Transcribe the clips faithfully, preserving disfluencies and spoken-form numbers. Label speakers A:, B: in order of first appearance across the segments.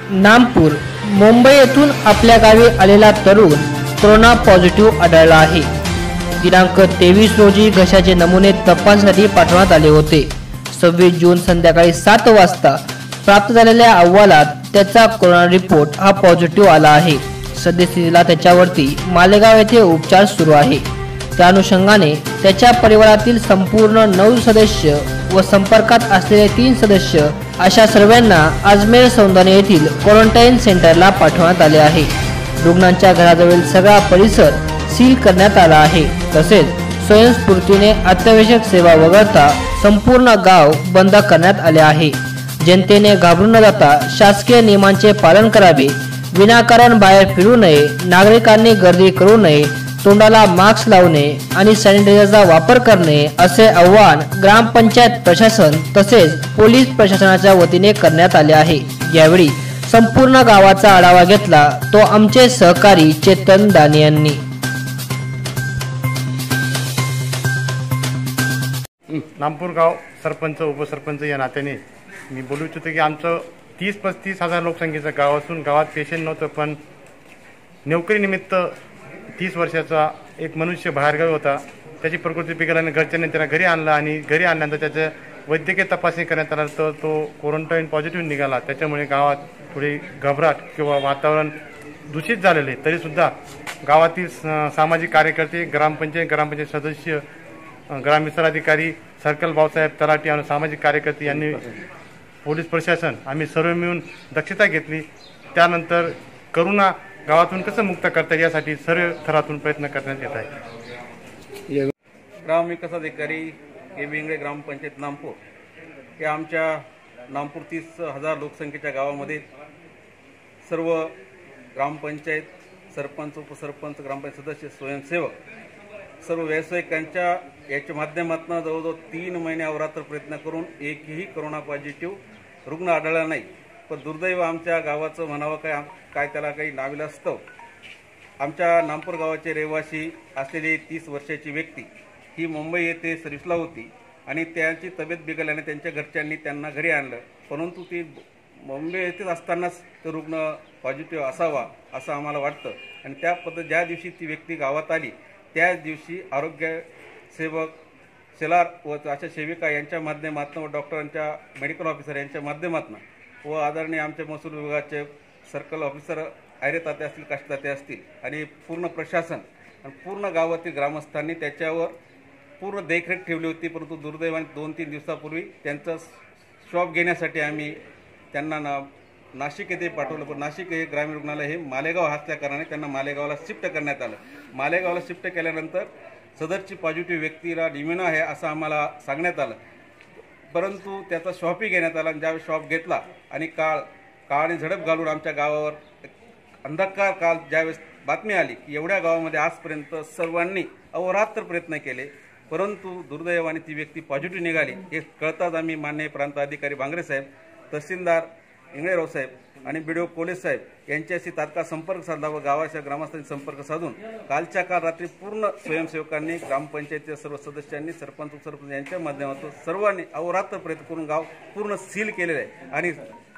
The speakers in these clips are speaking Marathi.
A: नामपूर मुंबई येथून आपल्या गावी आलेला तरुण कोरोना पॉझिटिव्ह आढळला आहे। दिनांक तेवीस रोजी घशाचे नमुने तपासणीसाठी पाठवण्यात आले होते। सव्वीस जून संध्याकाळी सात वाजता प्राप्त झालेल्या अहवालात त्याचा कोरोना रिपोर्ट हा पॉझिटिव्ह आला आहे। सद्यस्थितीला त्याच्यावरती मालेगाव येथे उपचार सुरू आहे। त्या अनुषंगाने त्याच्या परिवारातील संपूर्ण नऊ सदस्य व संपर्कात असलेले तीन सदस्य अशा सर्वांना अजमेर सौंदर्य येथील क्वारंटाईन सेंटरला पाठवण्यात आले आहे। रुग्णांच्या घराजवळील सगळा परिसर सील करण्यात आला आहे। तसेच स्वयंस्फूर्तीने अत्यावश्यक सेवा वगळता संपूर्ण गाव बंद करण्यात आले आहे। जनतेने घाबरून न जाता शासकीय नियमांचे पालन करावे, विनाकारण बाहेर फिरू नये, नागरिकांनी गर्दी करू नये, तोंडाला मास्क लावणे आणि सॅनिटायझरचा वापर करणे असे आवाहन ग्रामपंचायत प्रशासन तसेच पोलीस प्रशासनाच्या वतीने करण्यात आले आहे। यावेळी संपूर्ण गावाचा आढावा घेतला तो आमचे सहकारी चेतन दानी यांनी।
B: नामपूर गाव सरपंच उपसरपंच या नात्याने मी बोलू इच्छितो की आमचं तीस पस्तीस हजार लोकसंख्येचं गाव असून गावात पेशंट नव्हतं, पण नोकरीनिमित्त तीस वर्षाचा एक मनुष्य बाहेरगावी होता। त्याची प्रकृती बिघडल्याने घरच्यांनी त्यांना घरी आणलं आणि घरी आणल्यानंतर त्याचं वैद्यकीय तपासणी करण्यात आला तर तो क्वारंटाईन पॉझिटिव्ह निघाला। त्याच्यामुळे गावात थोडी घबराट किंवा वातावरण दूषित झालेले, तरीसुद्धा गावातील सामाजिक कार्यकर्ते, ग्रामपंचायत ग्रामपंचायत सदस्य, ग्रामविस्तार अधिकारी, सर्कल भाऊसाहेब, तलाठी आणि सामाजिक कार्यकर्ते यांनी पोलीस प्रशासन आम्ही सर्व मिळून दक्षता घेतली। त्यानंतर करोना गावातून कसं मुक्त करता येईल यासाठी सर्व थरातून प्रयत्न करण्यात येत आहे।
C: ग्राम विकास अधिकारी के बिंगळे ग्रामपंचायत नामपूर हे आमच्या नामपूर तीस हजार लोकसंख्येच्या गावामध्ये सर्व ग्रामपंचायत सरपंच उपसरपंच ग्रामपंचायत सदस्य स्वयंसेवक सर्व व्यावसायिकांच्या याच्या माध्यमातून जवळजवळ तीन महिने अवरात्र प्रयत्न करून एकही कोरोना पॉझिटिव्ह रुग्ण आढळला नाही। पण दुर्दैव आमच्या गावाचं म्हणावं काय काय त्याला काही नाविलास्तव आमच्या नामपूर गावाचे रहिवासी असलेली तीस वर्षाची व्यक्ती ही मुंबई येथे सर्व्हिसला होती आणि त्यांची तब्येत बिघडल्याने त्यांच्या घरच्यांनी त्यांना घरी आणलं, परंतु ती मुंबई येथेच असतानाच तो रुग्ण पॉझिटिव्ह असावा असं आम्हाला वाटतं। आणि त्या पद्धत ज्या दिवशी ती व्यक्ती गावात आली त्याच दिवशी आरोग्य सेवक शेलार व अशा सेविका यांच्या माध्यमातून व डॉक्टरांच्या मेडिकल ऑफिसर यांच्या माध्यमातून व आदरणीय आमचे महसूल विभागाचे सर्कल ऑफिसर आयरे ताते असतील, काशी ताते असतील आणि पूर्ण प्रशासन आणि पूर्ण गावातील ग्रामस्थांनी त्याच्यावर पूर्ण देखरेख ठेवली होती। परंतु दुर्दैवाने दोन तीन दिवसापूर्वी त्यांचा शॉप घेण्यासाठी आम्ही त्यांना ना नाशिक येथे पाठवलं, पण नाशिक हे ग्रामीण रुग्णालय हे मालेगाव असल्या कारणाने त्यांना मालेगावला शिफ्ट करण्यात आलं। मालेगावला शिफ्ट केल्यानंतर सदरची पॉझिटिव्ह व्यक्तीला डिमेनो आहे असं आम्हाला सांगण्यात आलं, परंतु त्याचा शॉपही घेण्यात आला। ज्यावेळी शॉप घेतला आणि काळ काळाने झडप घालून आमच्या गावावर अंधकार काल ज्यावेळेस बातमी आली की एवढ्या गावामध्ये आजपर्यंत सर्वांनी अहोरात्र प्रयत्न केले, परंतु दुर्दैवाने ती व्यक्ती पॉझिटिव्ह निघाली। हे कळताच आम्ही माननीय प्रांत अधिकारी भांगरे साहेब, तहसीलदार इंगळेराव साहेब आणि बीडीओ कोल्हे साहेब यांच्याशी तात्काळ संपर्क साधला व गावाच्या ग्रामस्थांनी संपर्क साधून कालच्या काल रात्री पूर्ण स्वयंसेवकांनी, ग्रामपंचायतीच्या सर्व सदस्यांनी, सरपंच उपसरपंच यांच्या माध्यमातून सर्वांनी अहोरात्र प्रयत्न करून गाव पूर्ण सील केलेलं आहे। आणि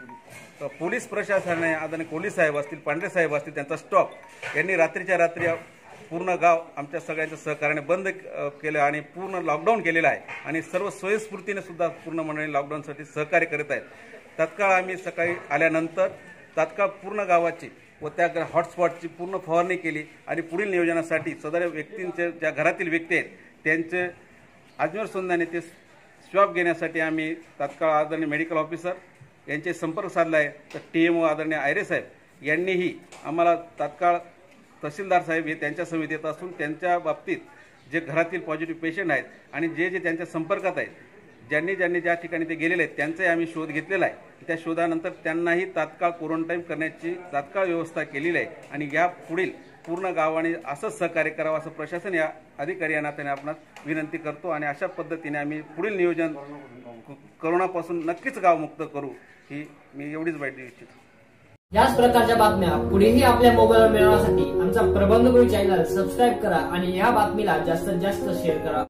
C: पोलीस प्रशासनाने आदरणीय कोल्हे साहेब असतील, पांढरे साहेब असतील, त्यांचा स्टॉप यांनी रात्रीच्या रात्री पूर्ण गाव आमच्या सगळ्यांच्या सहकार्याने बंद केलं आणि पूर्ण लॉकडाऊन केलेलं आहे आणि सर्व स्वयंस्फूर्तीने सुद्धा पूर्ण मंडळी लॉकडाऊनसाठी सहकार्य करत आहेत। तात्काळ आम्ही सकाळी आल्यानंतर तात्काळ पूर्ण गावाची व त्या हॉटस्पॉटची पूर्ण फवारणी केली आणि पुढील नियोजनासाठी सदर व्यक्तींचे ज्या घरातील व्यक्ती आहेत त्यांचे अजमेर सोंदाने ते स्वॅब घेण्यासाठी आम्ही तात्काळ आदरणीय मेडिकल ऑफिसर यांचे संपर्क साधला आहे। तर टी एम ओ आदरणीय आयरे साहेब यांनीही आम्हाला तात्काळ तहसीलदार साहेब हे त्यांच्या समितीत असून त्यांच्या बाबतीत जे घरातील पॉझिटिव्ह पेशंट आहेत आणि जे जे त्यांच्या संपर्कात आहेत, ज्यांनी ज्यांनी ज्या ठिकाणी ते गेलेले आहेत त्यांचाही आम्ही शोध घेतलेला आहे। त्या शोधानंतर त्यांनाही तात्काळ क्वारंटाईन करण्याची तात्काळ व्यवस्था केलेली आहे आणि या पुढील पूर्ण गावाने असंच सहकार्य करावं असं प्रशासन या अधिकारी या नात्याने आपणास विनंती करतो आणि अशा पद्धतीने आम्ही पुढील नियोजन करोनापासून नक्कीच गाव मुक्त करू ही मी एवढीच माहिती इच्छितो।
A: याच प्रकारच्या बातम्या पुढेही आपल्या मोबाईलवर मिळवण्यासाठी आमचा प्रबंधगुरू चॅनल सबस्क्राईब करा आणि या बातमीला जास्तीत जास्त शेअर करा।